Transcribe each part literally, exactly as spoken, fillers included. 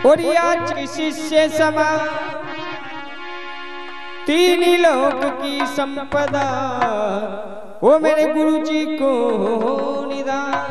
और आज शिष्य समा तीन लोक की संपदा वो मेरे गुरु जी को निदान।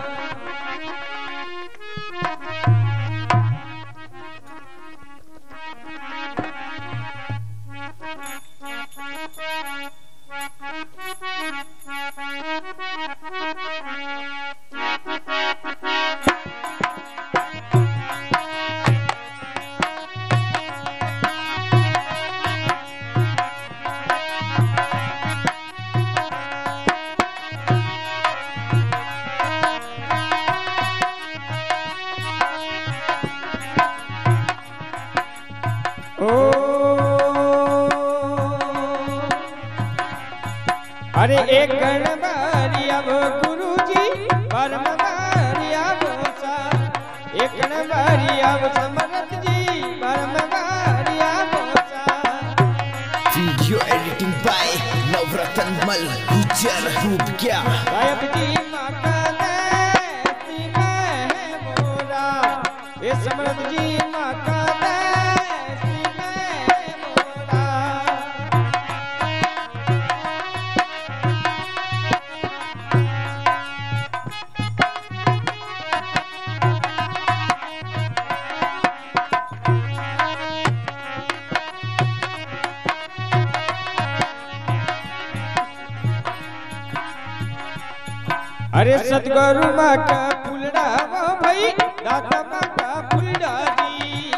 अरे एक गण बारी अब गुरु जी परम बारी अब सा, एक गण बारी अब समरथ जी परम बारी अब सा। वीडियो एडिटिंग बाय नवरत्न मल गुजर रूप क्या गायब जी माँ का देसी में मोरा, ये समरथ जी माँ का देसी में मोरा। अरे सतगुरु माँ का फुलड़ा वो भाई दाता माँ का फुलड़ा जी।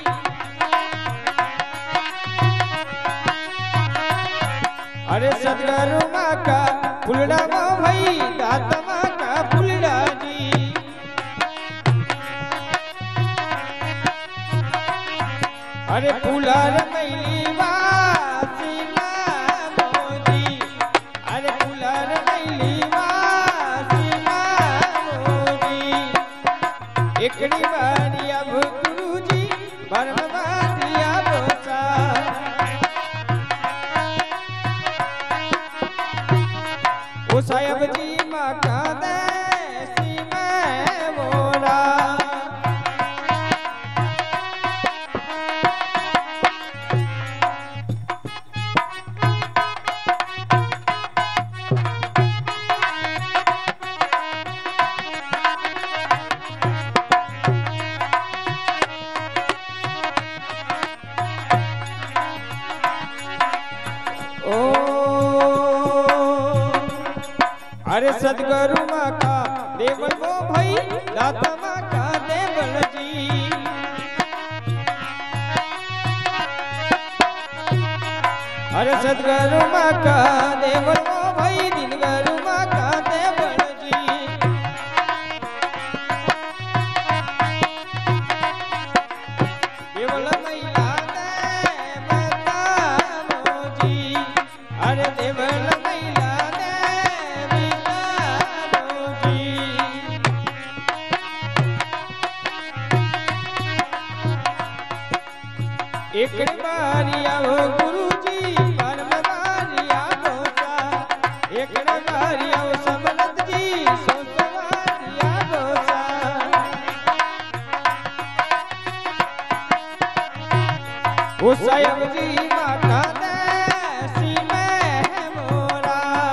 अरे सतगुरु माँ का फुलड़ा वो भाई दाता माँ का फुलड़ा जी। अरे फुलार मैली वासी ना मोदी, अरे फुलार मैली एकड़ी बारी अब गुरु जी परम बारी अब सा। ओ साहब जी माँ का देसी में मोरा। अरे सतगुरु माँ का देवल वो भाई दाता माँ का देवल जी। अरे सतगुरु माँ का देवल वो भाई दिनगुरु माँ का देवल जी। देवल मैला देवता मोजी, अरे देवल एक बारी आओ गुरु जी परम बारी आओ सा, एक बारी आओ समरथ जी सोच बारी आओ सा। ओ साहब जी माँ का देसी में मोरा।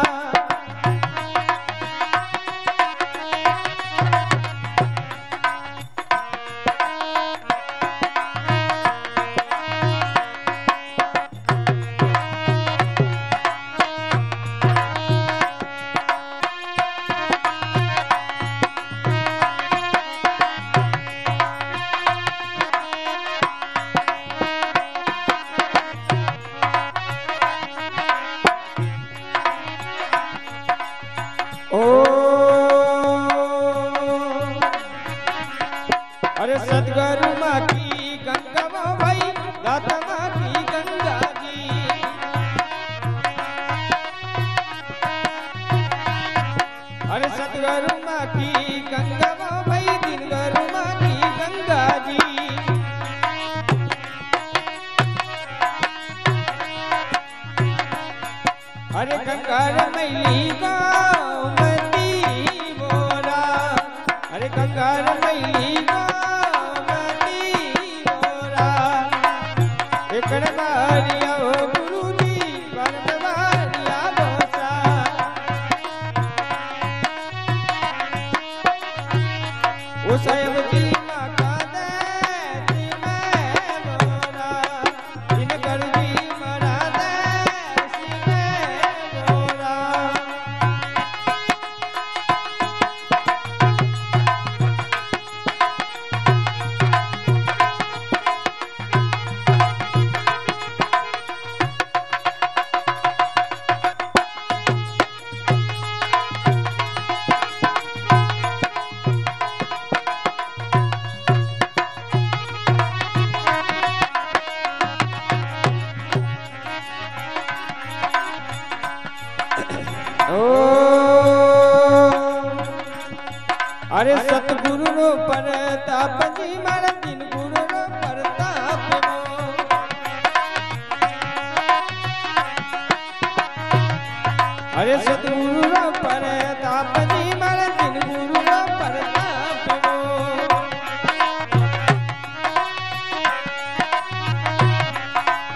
अरे सतगुरु माँ की गंगा वो भाई दाता माँ की गंगा जी। अरे सतगुरु माँ की गंगा वो भाई दिनगुरु माँ की गंगा जी। अरे गंगा मैली गोमती मोरा, अरे गंगा मैली गोमती मोरा।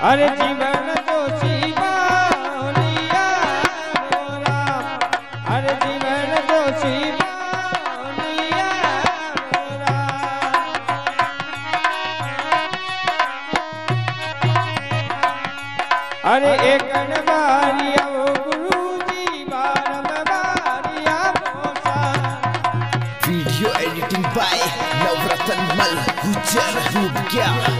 अरे जीवन दोषी बावलिया मोरा, अरे जीवन दोषी बावलिया मोरा। अरे एक बारी अब गुरुजी बारंबारिया मोसा। Video editing by Navratan Mal Gujar Rubkya.